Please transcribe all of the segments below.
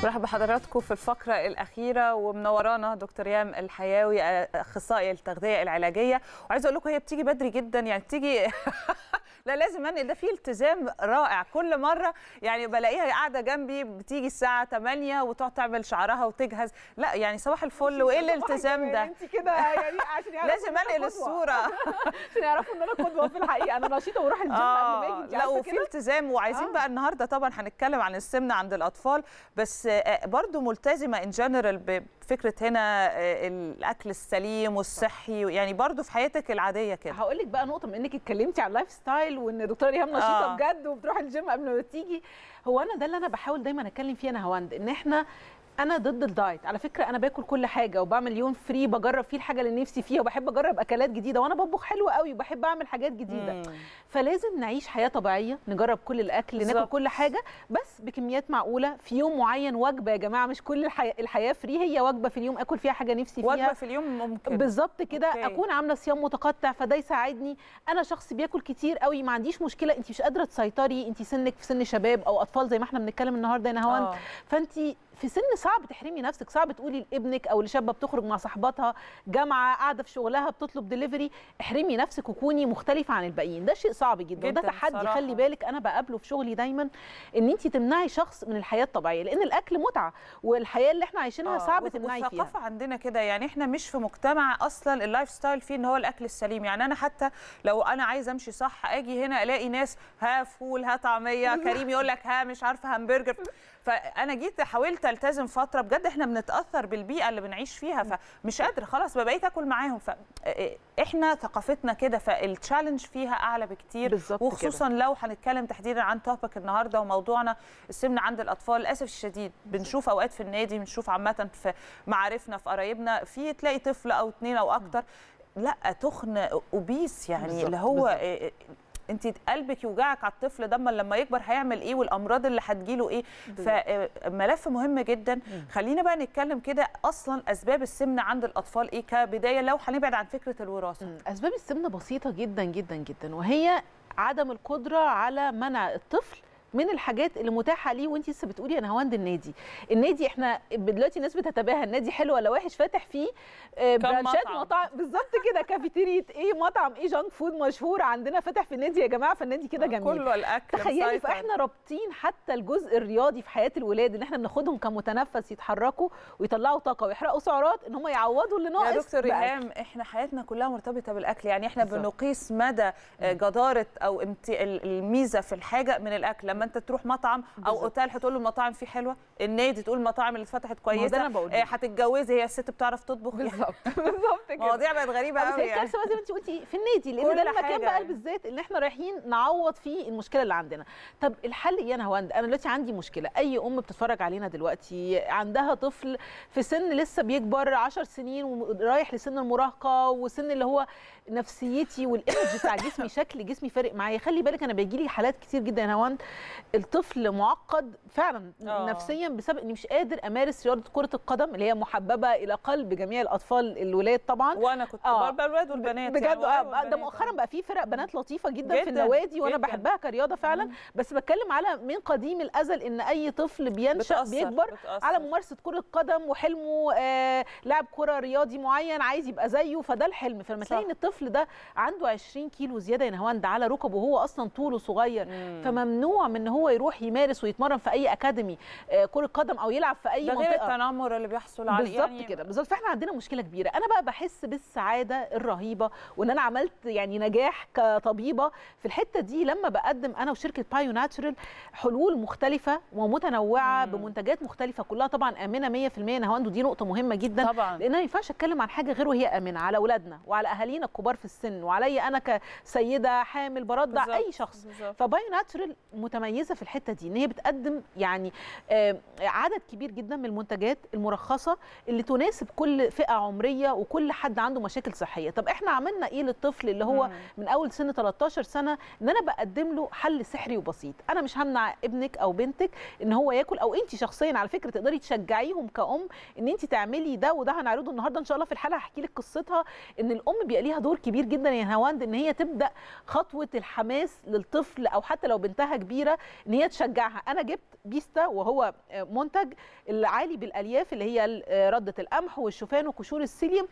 برحب بحضراتكم في الفقرة الأخيرة ومنورانا دكتور ريهام الحياوي أخصائي التغذية العلاجية، وعايزة أقول لكم هي بتيجي بدري جدا، يعني بتيجي لا لازم انقل، ده فيه التزام رائع كل مرة، يعني بلاقيها قاعدة جنبي بتيجي الساعة 8 وتقعد تعمل شعرها وتجهز، لا يعني صباح الفل. وإيه الالتزام ده؟ انت كده يعني عشان لازم انقل الصورة عشان يعرفوا ان انا قدوة في الحقيقة، انا نشيطة وراح الجيم قبل ما اجي. لا وفي التزام، وعايزين بقى النهارده طبعا هنتكلم عن السمنة عند الأطفال، بس برضو ملتزمة ان جنرال بفكرة هنا الأكل السليم والصحي، يعني برضو في حياتك العادية كده. هقول لك بقى نقطة، بما انك اتكلمتي على اللايف ستايل وان دكتورة ريهام نشيطة بجد وبتروح الجيم قبل ما تيجي، هو انا ده اللي انا بحاول دايما اتكلم فيه انا هوند، ان انا ضد الدايت. على فكره انا باكل كل حاجه وبعمل يوم فري بجرب فيه الحاجه اللي نفسي فيها، وبحب اجرب اكلات جديده، وانا بطبخ حلو قوي وبحب اعمل حاجات جديده. فلازم نعيش حياه طبيعيه، نجرب كل الاكل، ناكل كل حاجه بس بكميات معقوله في يوم معين. وجبه يا جماعه، مش كل الحياه فري، هي وجبه في اليوم اكل فيها حاجه نفسي فيها، وجبه في اليوم ممكن بالظبط كده. اكون عامله صيام متقطع فده يساعدني. انا شخص بياكل كتير قوي، ما عنديش مشكله، انت مش قادره تسيطري، انت سنك في سن شباب او اطفال زي ما احنا بنتكلم النهارده يا نهاوند، فانت في سن صعب تحرمي نفسك، صعب تقولي لابنك او لشابه بتخرج مع صاحباتها جامعه قاعده في شغلها بتطلب دليفري احرمي نفسك وكوني مختلفه عن الباقيين. ده شيء صعب جدا وده تحدي صراحة. خلي بالك انا بقابله في شغلي دايما، ان انت تمنعي شخص من الحياه الطبيعيه، لان الاكل متعه والحياه اللي احنا عايشينها صعب تمنعي فيها. والثقافه عندنا كده، يعني احنا مش في مجتمع اصلا اللايف ستايل فيه ان هو الاكل السليم. يعني انا حتى لو انا عايزه امشي صح اجي هنا الاقي ناس ها فول ها طعميه، كريم يقول لك ها مش عارفه همبرجر. فانا جيت حاولت التزم فتره، بجد احنا بنتاثر بالبيئه اللي بنعيش فيها، فمش قادره خلاص بقيت اكل معاهم. فاحنا ثقافتنا كده، فالتشالنج فيها اعلى بكتير، وخصوصا كده. لو هنتكلم تحديدا عن توبيك النهارده وموضوعنا السمنه عند الاطفال. للاسف الشديد بنشوف اوقات في النادي، بنشوف عامه في معارفنا في قرايبنا، في تلاقي طفل او اتنين او اكتر لا تخن اوبيس، يعني اللي هو انت قلبك يوجعك على الطفل ده لما يكبر هيعمل ايه والامراض اللي هتجيله ايه. فملف مهم جدا. خلينا بقى نتكلم كده اصلا اسباب السمنه عند الاطفال ايه كبدايه، لو هنبعد عن فكره الوراثه. اسباب السمنه بسيطه جدا جدا جدا، وهي عدم القدره على منع الطفل من الحاجات اللي متاحه ليه. وانت لسه بتقولي انا هوند النادي احنا دلوقتي الناس بتتباهى النادي حلو ولا وحش، فاتح فيه برانشات مطاعم بالظبط كده، كافيتيريا ايه مطعم ايه جانك فود مشهور عندنا فاتح في النادي يا جماعه، فالنادي كده جميل كله الاكل. تخيلي فاحنا رابطين حتى الجزء الرياضي في حياه الولاد، ان احنا بناخدهم كمتنفس يتحركوا ويطلعوا طاقه ويحرقوا سعرات، ان هم يعوضوا اللي ناقص. يا دكتور ريهام احنا حياتنا كلها مرتبطه بالاكل، يعني احنا بنقيس مدى جداره او الميزه في الحاجه من الاكل. لما انت تروح مطعم او اوتيل هتقول له المطاعم فيه حلوه، النادي تقول المطاعم اللي اتفتحت كويسه، هتتجوزي هي الست بتعرف تطبخ بالظبط بالظبط كده. مواضيع بقت غريبه قوي يعني. الكارثه زي ما انت قلتي في النادي، لان ده المكان بقى بالذات اللي احنا رايحين نعوض فيه المشكله اللي عندنا. طب الحل ايه؟ انا دلوقتي عندي مشكله، اي ام بتتفرج علينا دلوقتي عندها طفل في سن لسه بيكبر 10 سنين ورايح لسن المراهقه، وسن اللي هو نفسيتي والايمج بتاع جسمي شكل جسمي فارق معايا. خلي بالك انا بيجي لي حالات كتير جدا يا هوند، الطفل معقد فعلا نفسيا بسبب اني مش قادر امارس رياضه كره القدم اللي هي محببه الى قلب جميع الاطفال الولاد طبعا، وانا كنت برضه الولاد والبنات بجد. ده مؤخرا بقى في فرق بنات لطيفه جدا في النوادي، وانا بحبها كرياضه فعلا. بس بتكلم على من قديم الازل ان اي طفل بينشا بيكبر على ممارسه كره قدم، وحلمه لاعب كره رياضي معين عايز يبقى زيه، فده الحلم. فلما تلاقي ان الطفل ده عنده 20 كيلو زياده يا نهاوند على ركبه وهو اصلا طوله صغير، فممنوع من ان هو يروح يمارس ويتمرن في اي اكاديمي كره قدم او يلعب في اي منطقه. ده غير التنمر اللي بيحصل عليه بالظبط يعني كده بالظبط. فاحنا عندنا مشكله كبيره. انا بقى بحس بالسعاده الرهيبه وان انا عملت يعني نجاح كطبيبه في الحته دي لما بقدم انا وشركه بايو ناتشورال حلول مختلفه ومتنوعه بمنتجات مختلفه كلها طبعا امنه 100% نهاوند. ودي نقطه مهمه جدا طبعا، لان ما ينفعش اتكلم عن حاجه غير وهي امنه على اولادنا وعلى اهالينا الكبار في السن وعليا انا كسيده حامل برضع اي شخص. فبايو ناتشورال متميزه في الحته دي ان هي بتقدم يعني عدد كبير جدا من المنتجات المرخصه اللي تناسب كل فئه عمريه وكل حد عنده مشاكل صحيه. طب احنا عملنا ايه للطفل اللي هو من اول سن 13 سنه؟ ان انا بقدم له حل سحري وبسيط. انا مش همنع ابنك او بنتك ان هو ياكل، او انت شخصيا على فكره تقدري تشجعيهم كأم ان انت تعملي ده، وده هنعرضه النهارده ان شاء الله في الحلقه. هحكي لك قصتها ان الام بيبقى ليها دور كبير جدا يا هواند، ان هي تبدا خطوه الحماس للطفل، او حتى لو بنتها كبيره ان هي تشجعها. انا جبت بيستا وهو منتج العالي بالالياف اللي هي رده القمح والشوفان وقشور السيليوم.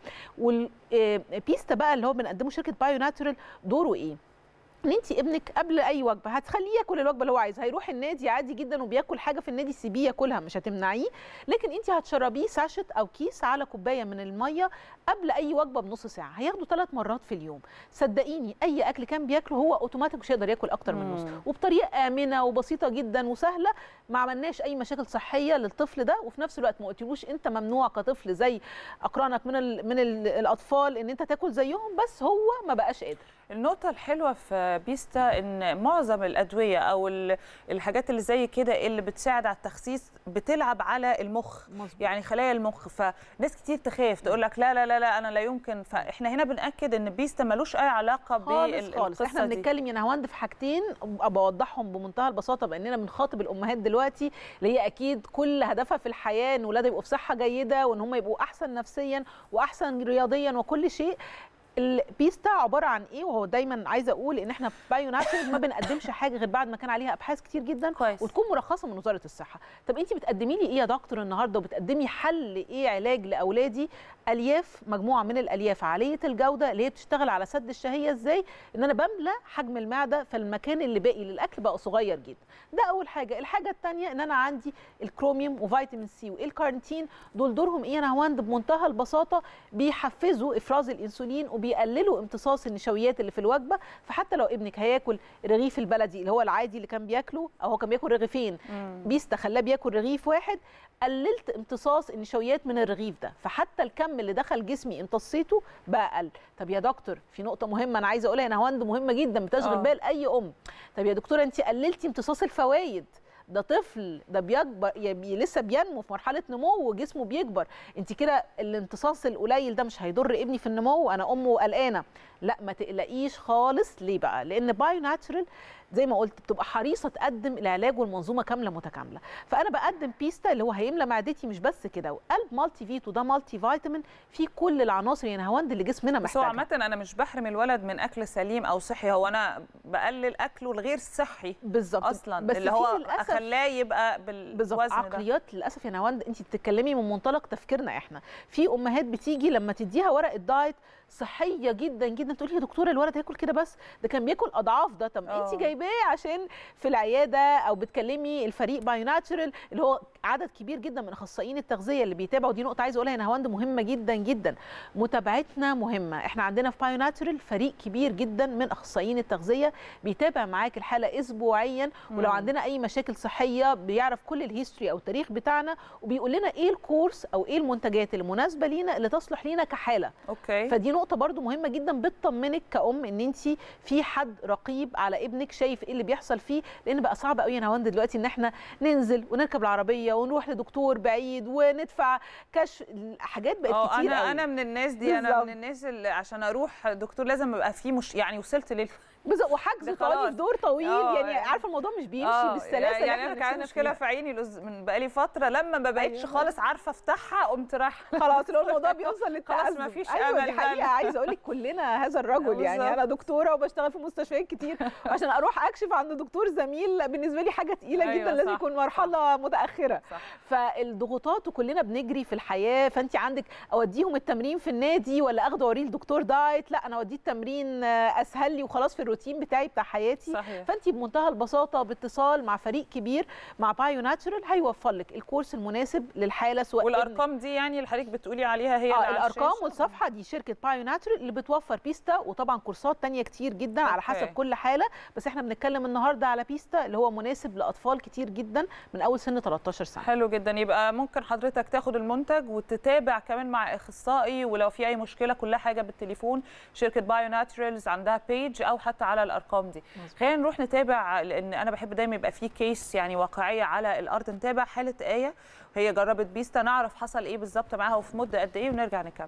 والبيستا بقى اللي هو بنقدمه شركه بايو ناتشورال دوره ايه؟ ان انت ابنك قبل اي وجبه هتخليه ياكل الوجبه اللي هو عايزها، هيروح النادي عادي جدا وبياكل حاجه في النادي سيبيه ياكلها مش هتمنعيه، لكن انت هتشربيه ساشت او كيس على كوبايه من الميه قبل اي وجبه بنص ساعه، هياخده 3 مرات في اليوم. صدقيني اي اكل كان بياكله هو اوتوماتيك مش هيقدر ياكل اكتر من نص، وبطريقه امنه وبسيطه جدا وسهله، ما عملناش اي مشاكل صحيه للطفل ده، وفي نفس الوقت ما قلتلوش انت ممنوع كطفل زي اقرانك من الاطفال ان انت تاكل زيهم، بس هو ما بقاش قادر. النقطة الحلوة في بيستا ان معظم الأدوية أو الحاجات اللي زي كده اللي بتساعد على التخسيس بتلعب على المخ، مزبوط. يعني خلايا المخ، فناس كتير تخاف تقول لك لا لا لا لا أنا لا يمكن، فإحنا هنا بنأكد ان بيستا ملوش أي علاقة خالص. احنا بنتكلم يا نهاوند في حاجتين بوضحهم بمنتهى البساطة، بأننا بنخاطب الأمهات دلوقتي اللي هي أكيد كل هدفها في الحياة إن ولادها يبقوا في صحة جيدة وإن هم يبقوا أحسن نفسيا وأحسن رياضيا وكل شيء. البيستا عباره عن ايه؟ وهو دايما عايزه اقول ان احنا في بايو ناتشورال ما بنقدمش حاجه غير بعد ما كان عليها ابحاث كتير جدا كويس. وتكون مرخصه من وزاره الصحه. طب انت بتقدمي لي ايه يا دكتور النهارده وبتقدمي حل ايه علاج لاولادي؟ الياف، مجموعه من الالياف عاليه الجوده اللي هي بتشتغل على سد الشهيه. ازاي؟ ان انا بملى حجم المعده فالمكان اللي باقي للاكل بقى صغير جدا. ده اول حاجه. الحاجه الثانيه ان انا عندي الكروميوم وفيتامين سي والكارنتين، دول دورهم ايه يا نهاوند؟ بمنتهى البساطه بيحفزوا افراز الانسولين وبيقللوا امتصاص النشويات اللي في الوجبه. فحتى لو ابنك هياكل رغيف البلدي اللي هو العادي اللي كان بياكله، او هو كان بياكل رغيفين، بيستا خلاه بياكل رغيف واحد، قللت امتصاص النشويات من الرغيف ده، فحتى الكم اللي دخل جسمي امتصيته بقى اقل. طب يا دكتور في نقطه مهمه انا عايزه اقولها يا نهاوند، مهمه جدا بتشغل بال اي ام. طب يا دكتوره انت قللتي امتصاص الفوائد، ده طفل ده بيكبر لسه بينمو في مرحله نمو وجسمه بيكبر، انت كده الامتصاص القليل ده مش هيضر ابني في النمو، انا امه قلقانه. لا ما تقلقيش خالص. ليه بقى؟ لان بايو ناتشورال زي ما قلت بتبقى حريصه تقدم العلاج والمنظومه كامله متكامله. فانا بقدم بيستا اللي هو هيملى معدتي مش بس كده، وقلب مالتي فيتو ده مالتي فيتامين فيه كل العناصر يا نهاوند اللي جسمنا محتاجها. بس هو عامه انا مش بحرم الولد من اكل سليم او صحي، هو انا بقلل اكله الغير صحي بالظبط اصلا، بس اللي هو اخلاه يبقى بالوزن ده. عقليات للاسف يا نهاوند انت بتتكلمي من منطلق تفكيرنا احنا. في امهات بتيجي لما تديها ورقه دايت صحيه جدا جدا تقول لي يا دكتوره الولد هياكل كده بس ده كان بياكل اضعاف ده. طب انت جايباه عشان في العياده او بتكلمي الفريق بايو ناتشورال اللي هو عدد كبير جدا من اخصائيين التغذيه اللي بيتابعوا. دي نقطه عايزه اقولها يا نهاوند مهمه جدا جدا، متابعتنا مهمه. احنا عندنا في بايو ناتشورال فريق كبير جدا من اخصائيين التغذيه بيتابع معاك الحاله اسبوعيا، ولو عندنا اي مشاكل صحيه بيعرف كل الهيستوري او التاريخ بتاعنا وبيقول لنا ايه الكورس او ايه المنتجات المناسبه لينا اللي تصلح لينا كحاله. فدي نقطه برضو مهمه جدا بتطمنك كأم ان انت في حد رقيب على ابنك شايف ايه اللي بيحصل فيه، لان بقى صعب قوي يا نهاوند دلوقتي ان احنا ننزل ونركب العربيه ونروح لدكتور بعيد وندفع كشف، حاجات بقت كتير قوي. انا من الناس دي بالزبط. انا من الناس اللي عشان اروح دكتور لازم ابقى فيه يعني وصلت بالظبط، وحجز طويل دور طويل يعني عارفه الموضوع مش بيمشي بالسلاسه. يعني انا كان مشكله في عيني من بقالي فتره لما ما بقتش خالص عارفه افتحها قمت رايحه خلاص لو الموضوع بيوصل للتعذب. خلاص ما فيش امل. دي حقيقه عايزه اقول لك كلنا هذا الرجل يعني انا دكتوره وبشتغل في مستشفيات كتير عشان اروح اكشف عند دكتور زميل بالنسبه لي حاجه تقيله جدا لازم يكون مرحله متاخره. فالضغوطات وكلنا بنجري في الحياه، فانت عندك اوديهم التمرين في النادي ولا اخده اوريه لدكتور دايت؟ لا انا اوديه التمرين اسهل لي وخلاص في الروتين بتاعي بتاع حياتي. صحيح. فانت بمنتهى البساطه باتصال مع فريق كبير مع بايو ناتشورال هيوفر لك الكورس المناسب للحاله. سواء والارقام دي يعني اللي حضرتك بتقولي عليها هي الارقام والصفحه دي شركه بايو ناتشورال اللي بتوفر بيستا وطبعا كورسات ثانيه كتير جدا على حسب كل حاله، بس احنا بنتكلم النهارده على بيستا اللي هو مناسب لاطفال كتير جدا من اول سن 13 سنه. حلو جدا. يبقى ممكن حضرتك تاخد المنتج وتتابع كمان مع اخصائي، ولو في اي مشكله كلها حاجه بالتليفون. شركه بايو ناتشورالز عندها بيج او حتى على الارقام دي. خلينا نروح نتابع، لان انا بحب دايما يبقى في كيس يعني واقعيه على الارض. نتابع حاله ايه، هي جربت بيستا، نعرف حصل ايه بالظبط معاها وفي مده قد ايه ونرجع نكمل.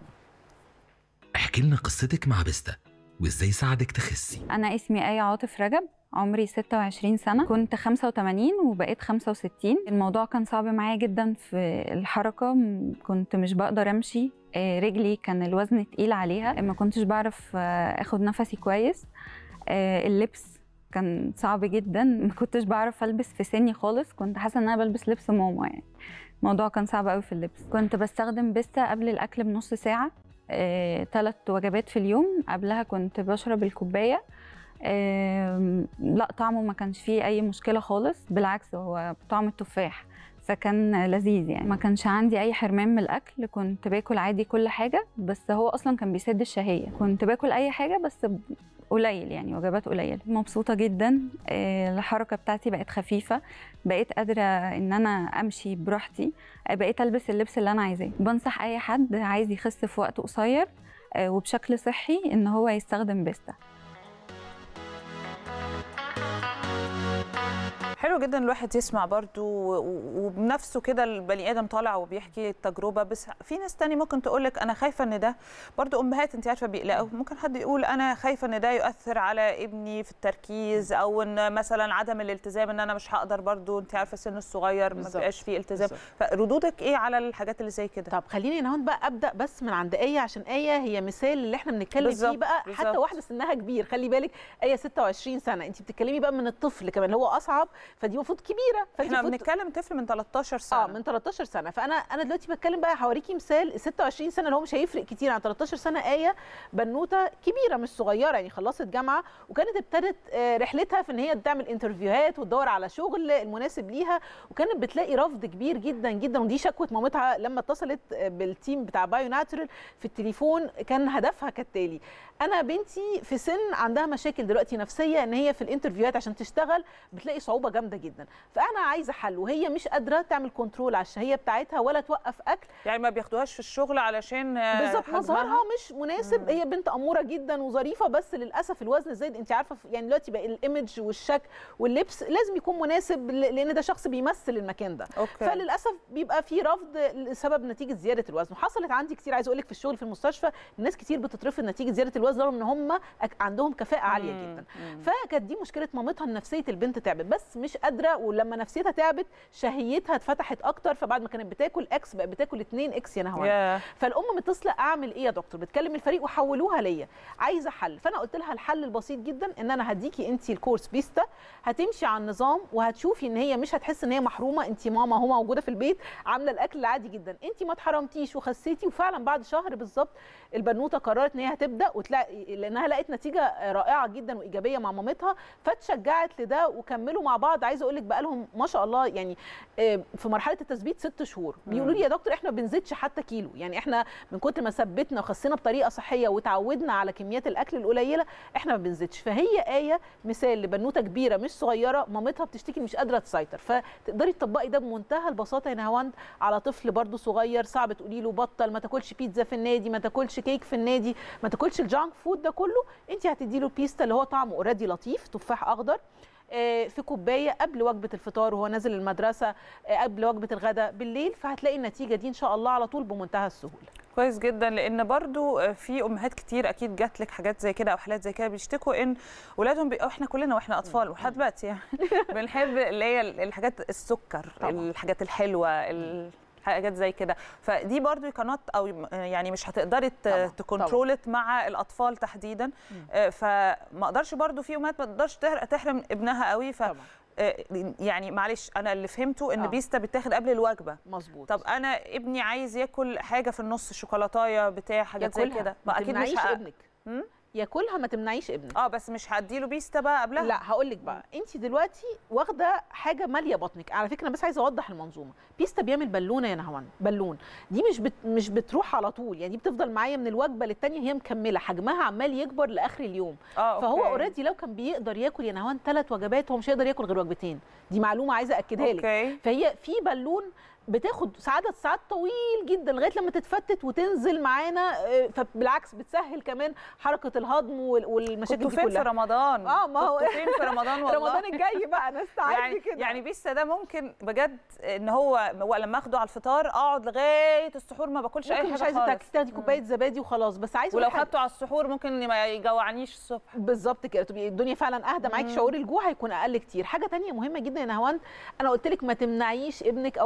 احكي لنا قصتك مع بيستا وازاي ساعدك تخسي. انا اسمي آية عاطف رجب، عمري 26 سنة، كنت 85 وبقيت 65. الموضوع كان صعب معايا جدا في الحركة، كنت مش بقدر امشي، رجلي كان الوزن تقيل عليها، ما كنتش بعرف اخد نفسي كويس، اللبس كان صعب جدا، ما كنتش بعرف البس في سني خالص، كنت حاسه ان انا بلبس لبس ماما يعني. الموضوع كان صعب قوي في اللبس. كنت بستخدم بيستا قبل الاكل بنص ساعه، 3 وجبات في اليوم. قبلها كنت بشرب الكوبايه. لا طعمه ما كانش فيه اي مشكله خالص، بالعكس هو طعم التفاح، فكان لذيذ يعني. ما كانش عندي اي حرمان من الاكل، كنت باكل عادي كل حاجه، بس هو اصلا كان بيسد الشهيه. كنت باكل اي حاجه بس قليل يعني، وجبات قليله. مبسوطه جدا، الحركه بتاعتي بقت خفيفه، بقيت قادره ان انا امشي براحتي، بقيت البس اللبس اللي انا عايزاه. بنصح اي حد عايز يخس في وقت قصير وبشكل صحي ان هو يستخدم بيستا. حلو جدا الواحد يسمع برضو وبنفسه كده البني ادم طالع وبيحكي التجربه. بس في ناس تاني ممكن تقول لك انا خايفه ان ده، برضو امهات انت عارفه بيقلقوا، ممكن حد يقول انا خايفه ان ده يؤثر على ابني في التركيز، او ان مثلا عدم الالتزام، ان انا مش هقدر، برضو انت عارفه السن الصغير ما بيبقاش فيه التزام. فردودك ايه على الحاجات اللي زي كده؟ طب خليني نهون بقى ابدا بس من عند ايه، عشان ايه هي مثال اللي احنا بنتكلم فيه بقى. حتى واحده سنها كبير، خلي بالك ايه 26 سنه، انت بتتكلمي بقى من الطفل كمان اللي هو اصعب، فدي المفروض كبيره. احنا بنتكلم طفل من 13 سنه. من 13 سنه. فانا دلوقتي بتكلم بقى، هوريكي مثال 26 سنه اللي هو مش هيفرق كتير عن 13 سنه. ايه بنوته كبيره مش صغيره يعني، خلصت جامعه وكانت ابتدت رحلتها في ان هي تعمل انترفيوهات وتدور على شغل المناسب ليها، وكانت بتلاقي رفض كبير جدا جدا. ودي شكوى مامتها لما اتصلت بالتيم بتاع بايو ناتشرال في التليفون. كان هدفها كالتالي: انا بنتي في سن عندها مشاكل دلوقتي نفسيه، ان هي في الانترفيوهات عشان تشتغل بتلاقي صعوبه جامده جدا، فانا عايزه حل، وهي مش قادره تعمل كنترول على الشهيه بتاعتها ولا توقف اكل. يعني ما بياخدوهاش في الشغل علشان بالظبط مظهرها مش مناسب. هي بنت اموره جدا وظريفه، بس للاسف الوزن الزايد، انت عارفه يعني دلوقتي بقى الايمج والشكل واللبس لازم يكون مناسب، لان ده شخص بيمثل المكان ده. فللاسف بيبقى في رفض لسبب نتيجه زياده الوزن. وحصلت عندي كتير، عايزه اقول لك في الشغل في المستشفى ناس كتير بتترفض نتيجه زياده الوزن رغم ان هم عندهم كفاءه عاليه جدا. فكانت دي مشكله مامتها، ان نفسيه البنت تعبت، بس مش قادره، ولما نفسيتها تعبت شهيتها اتفتحت اكتر، فبعد ما كانت بتاكل اكس بقت بتاكل 2 اكس يا نهوان. فالام متصله: اعمل ايه يا دكتور؟ بتكلم الفريق وحولوها ليا، عايزه حل. فانا قلت لها الحل البسيط جدا ان انا هديكي انت الكورس بيستا، هتمشي على النظام وهتشوفي ان هي مش هتحس ان هي محرومه. انت ماما هو موجوده في البيت عامله الاكل العادي جدا، انت ما اتحرمتيش وخسيتي. وفعلا بعد شهر بالظبط البنوته قررت ان هي هتبدا، وتلاقي لانها لقت نتيجه رائعه جدا وايجابيه مع مامتها، فتشجعت لده وكملوا مع بعض. عايزه اقول لك بقى لهم ما شاء الله يعني في مرحله التثبيت 6 شهور. بيقولوا لي يا دكتور احنا ما بنزيدش حتى كيلو، يعني احنا من كتر ما ثبتنا وخسينا بطريقه صحيه وتعودنا على كميات الاكل القليله احنا ما بنزيدش. فهي ايه مثال لبنوته كبيره مش صغيره مامتها بتشتكي مش قادره تسيطر، فتقدري تطبقي ده بمنتهى البساطه يا نهاوند على طفل برده صغير صعب تقولي له بطل، ما تاكلش بيتزا في النادي، ما تاكلش كيك في النادي، ما تاكلش الجانك فود ده كله. انت هتدي له بيستا اللي هو طعمه اوريدي لطيف، تفاح اخضر في كوبايه قبل وجبه الفطار وهو نازل المدرسه، قبل وجبه الغداء بالليل، فهتلاقي النتيجه دي ان شاء الله على طول بمنتهى السهوله. كويس جدا، لان برضو في امهات كتير اكيد جات لك حاجات زي كده او حالات زي كده بيشتكوا ان اولادهم احنا كلنا واحنا اطفال ولحد دلوقتي يعني بنحب اللي هي الحاجات السكر طبعا. الحاجات الحلوه حاجات زي كده، فدي برضو كانت او يعني مش هتقدري تكنترولت مع الاطفال تحديدا. فما اقدرش برضو في امهات ما تقدرش تحرم ابنها قوي. ف يعني معلش انا اللي فهمته ان بيستا بتاخد قبل الوجبه. مظبوط. طب انا ابني عايز ياكل حاجه في النص، شوكولاتايه بتاع حاجات زي كده، ما اكيد مش ابنك ياكلها، ما تمنعيش ابنك. بس مش هديله بيستا بقى قبلها. لا هقول لك بقى، انت دلوقتي واخده حاجه ماليه بطنك. على فكره انا بس عايزه اوضح المنظومه. بيستا بيعمل بالونه يا نهوان، بالون دي مش بتروح على طول، يعني دي بتفضل معايا من الوجبه للتانيه، هي مكمله حجمها عمال يكبر لاخر اليوم. فهو اوريدي لو كان بيقدر ياكل يا نهوان 3 وجبات هو مش هيقدر ياكل غير وجبتين. دي معلومه عايزه اكدها لك. فهي في بالون بتاخد عدد ساعات طويل جدا لغايه لما تتفتت وتنزل معانا، فبالعكس بتسهل كمان حركه الهضم والمشاكل دي كلها. كنتوا فين في رمضان؟ ما هو فين في رمضان والله. رمضان الجاي بقى انا استعدت يعني كده. يعني بيستا ده ممكن بجد ان هو لما اخده على الفطار اقعد لغايه السحور ما باكلش اي حاجه خالص. مش عايزه تاخدي كوبايه زبادي وخلاص، بس عايزه ولو خدته على السحور ممكن ما يجوعنيش الصبح. بالظبط كده، تبقي الدنيا فعلا اهدى معاكي، شعور الجوع هيكون اقل كتير. حاجه ثانيه مهمه جدا يا نهاوند، انا قلت لك ما تمنعيش ابنك او بنتك.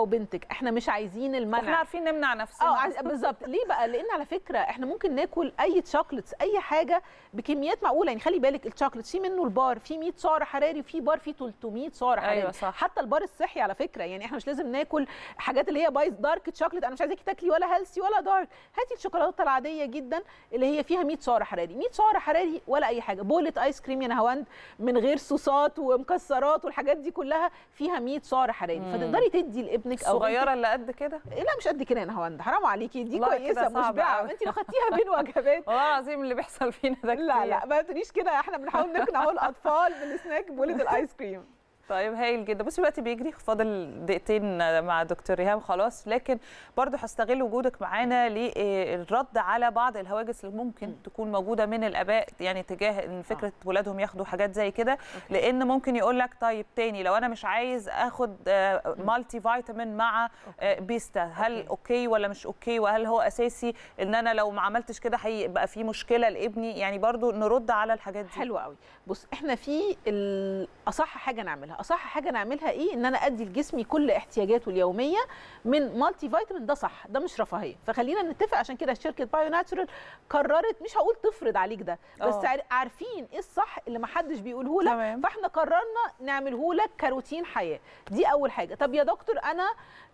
احنا مش عايزين المنع، احنا عارفين نمنع نفسنا. بالظبط. ليه بقى؟ لان على فكره احنا ممكن ناكل اي شوكليتس، اي حاجه بكميات معقوله. يعني خلي بالك الشوكليت في منه البار فيه 100 سعر حراري، وفي بار فيه 300 سعر حراري. أيوة صح. حتى البار الصحي على فكره، يعني احنا مش لازم ناكل حاجات اللي هي بايظ دارك شوكليت. انا مش عايزاكي تاكلي ولا هيلثي ولا دارك، هاتي الشوكولاته العاديه جدا اللي هي فيها 100 سعر حراري. 100 سعر حراري ولا اي حاجه. بولة ايس كريم يا نهاوند من غير صوصات ومكسرات والحاجات دي كلها فيها 100 سعر حراري. فتقدري تدي لابنك او الصغيره اللي قد كده. لا مش قد كده يا نهاوند، حرام عليكي، دي والله كويسه كده مشبعه. انت لو خدتيها بين وجبات والله العظيم اللي بيحصل فينا ده كتير. لا ما تقوليش كده، احنا بنحاول نقنع الاطفال بالسناك بولة الايس كريم. طيب هايل جدا. بصي الوقت بيجري، فاضل دقيقتين مع دكتور ريهام خلاص، لكن برضو هستغل وجودك معانا للرد على بعض الهواجس اللي ممكن تكون موجوده من الاباء يعني تجاه ان فكره ولادهم ياخدوا حاجات زي كده. لان ممكن يقول لك طيب تاني لو انا مش عايز اخد مالتي فيتامين مع بيستا، هل اوكي ولا مش اوكي؟ وهل هو اساسي ان انا لو ما عملتش كده هيبقى في مشكله لابني؟ يعني برضو نرد على الحاجات دي. حلو قوي. بص احنا في اصح حاجه نعملها ايه؟ ان انا ادي لجسمي كل احتياجاته اليوميه من مالتي فيتامين. ده صح، ده مش رفاهيه. فخلينا نتفق، عشان كده شركه بايو ناتشورال قررت، مش هقول تفرض عليك ده، بس عارفين ايه الصح اللي ما حدش بيقوله لك. فاحنا قررنا نعمله لك كروتين حياه. دي اول حاجه. طب يا دكتور انا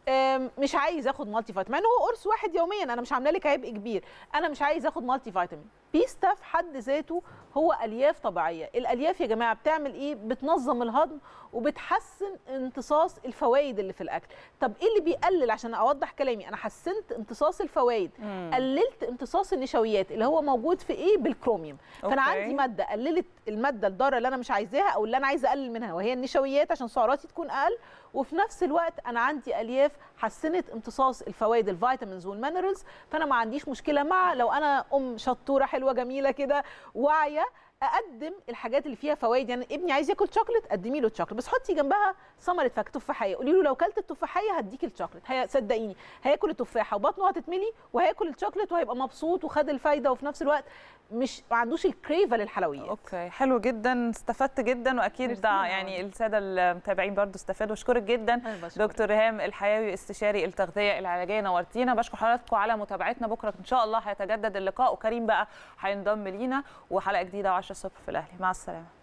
مش عايز اخد مالتي فيتامين، مع ان هو قرص واحد يوميا، انا مش عامله لك عبء كبير. انا مش عايز اخد مالتي فيتامين. بيستا في حد ذاته هو الياف طبيعيه. الالياف يا جماعه بتعمل ايه؟ بتنظم الهضم وبتحسن امتصاص الفوائد اللي في الاكل. طب ايه اللي بيقلل؟ عشان اوضح كلامي، انا حسنت امتصاص الفوائد، قللت امتصاص النشويات اللي هو موجود في ايه؟ بالكروميوم. فانا عندي ماده قللت الماده الضاره اللي انا مش عايزاها او اللي انا عايزه اقلل منها، وهي النشويات عشان سعراتي تكون اقل. وفي نفس الوقت انا عندي الياف حسنت امتصاص الفوائد الفيتامينز والمينرالز. فانا ما عنديش مشكله مع لو انا شطوره حلوه جميله كده واعيه اقدم الحاجات اللي فيها فوائد. يعني ابني عايز ياكل شوكليت، قدمي له الشوكليت، بس حطي جنبها ثمره فاكهه تفاحيه. قولي له لو كلت التفاحيه هديك الشوكليت. صدقيني هياكل التفاحه وبطنه هتتملي، وهياكل الشوكليت وهيبقى مبسوط وخد الفايده، وفي نفس الوقت مش ما عندوش الكريفه للحلويات. اوكي حلو جدا، استفدت جدا، واكيد يعني الساده المتابعين برضو استفادوا. اشكرك جدا دكتور ريهام الحياوي، استشاري التغذيه العلاجيه، نورتينا. بشكر حضراتكم على متابعتنا. بكره ان شاء الله هيتجدد اللقاء، وكريم بقى هينضم لينا وحلقه جديده و10 الصبح في الاهلي. مع السلامه.